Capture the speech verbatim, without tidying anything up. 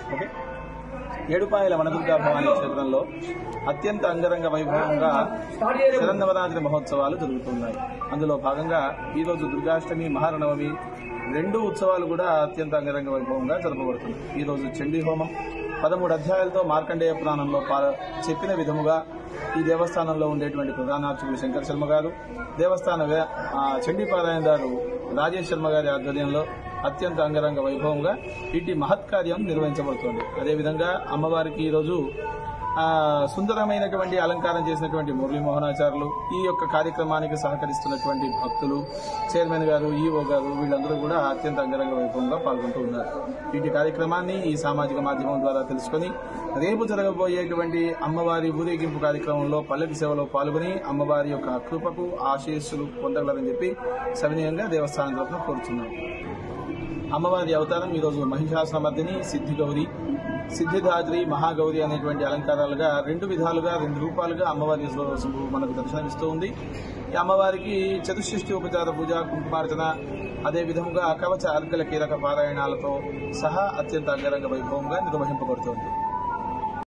Okay Edupayala Vanadurga Bhavani క్షేత్రంలో అత్యంత అంగరంగ వైభవంగా శరన్నవరాత్రి మహోత్సవాలు జరుగుతున్నాయి. అందులో భాగంగా ఈరోజు దుర్గాష్టమి, మహానవమి రెండు ఉత్సవాలు కూడా అత్యంత అంగరంగ వైభవంగా జరపబడుతుంది. ఈరోజు చండీ హోమం పదమూడు అధ్యాయాలతో మార్కండేయ పురాణంలో చెప్పిన విధముగా ఈ దేవస్థానంలో ఉండేటువంటి ప్రధానార్చకులు శంకర్ శర్మ గారు, దేవస్థాన చండీపారాయణదారు రాజేష్ శర్మ గారి ఆధ్వర్యంలో అత్యంత అంగరంగ వైభవంగా ఇటు మహత్కార్యం నిర్వహించబడుతోంది. అదేవిధంగా అమ్మవారికి ఈరోజు సుందరమైనటువంటి అలంకారం చేసినటువంటి మురళీ మోహనాచార్యులు, ఈ యొక్క కార్యక్రమానికి సహకరిస్తున్నటువంటి భక్తులు, చైర్మన్ గారు, ఈఓ గారు వీళ్ళందరూ కూడా అత్యంత అంగరంగ వైభవంగా పాల్గొంటూ ఉన్నారు. ఇటు కార్యక్రమాన్ని ఈ సామాజిక మాధ్యమం ద్వారా తెలుసుకుని రేపు జరగబోయేటువంటి అమ్మవారి ఊరేగింపు కార్యక్రమంలో పల్లకి సేవలో పాల్గొని అమ్మవారి యొక్క కృపకు ఆశీస్సులు పొందగలరని చెప్పి సవినయంగా దేవస్థానం తరఫున కోరుచున్నాం. అమ్మవారి అవతారం ఈరోజు మహిషాసురమర్దిని, సిద్ధిగౌరి, సిద్ధిదాద్రి, మహాగౌరి అనేటువంటి అలంకారాలుగా రెండు విధాలుగా రెండు రూపాలుగా అమ్మవారి మనకు దర్శనమిస్తూ ఉంది. ఈ అమ్మవారికి చతుషష్ఠి ఉపచార పూజ, కుంకుమార్చన, అదేవిధంగా కవచ అర్ఘల కీలక పారాయణాలతో సహా అత్యంత అంగరంగ వైభవంగా నిర్వహింపబడుతోంది.